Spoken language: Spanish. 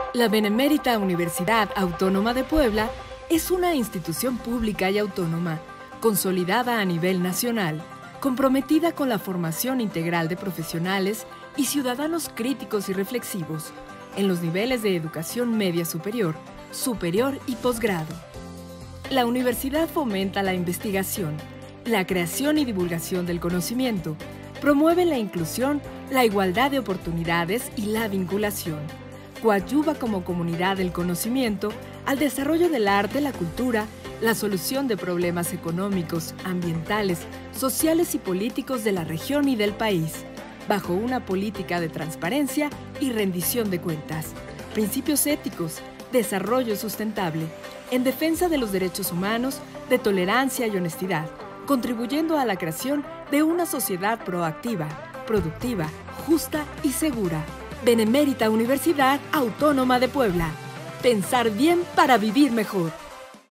La Benemérita Universidad Autónoma de Puebla es una institución pública y autónoma, consolidada a nivel nacional, comprometida con la formación integral de profesionales y ciudadanos críticos y reflexivos en los niveles de educación media superior, superior y posgrado. La universidad fomenta la investigación, la creación y divulgación del conocimiento, promueve la inclusión, la igualdad de oportunidades y la vinculación. Coadyuva como comunidad del conocimiento al desarrollo del arte, la cultura, la solución de problemas económicos, ambientales, sociales y políticos de la región y del país, bajo una política de transparencia y rendición de cuentas, principios éticos, desarrollo sustentable, en defensa de los derechos humanos, de tolerancia y honestidad, contribuyendo a la creación de una sociedad proactiva, productiva, justa y segura. Benemérita Universidad Autónoma de Puebla. Pensar bien para vivir mejor.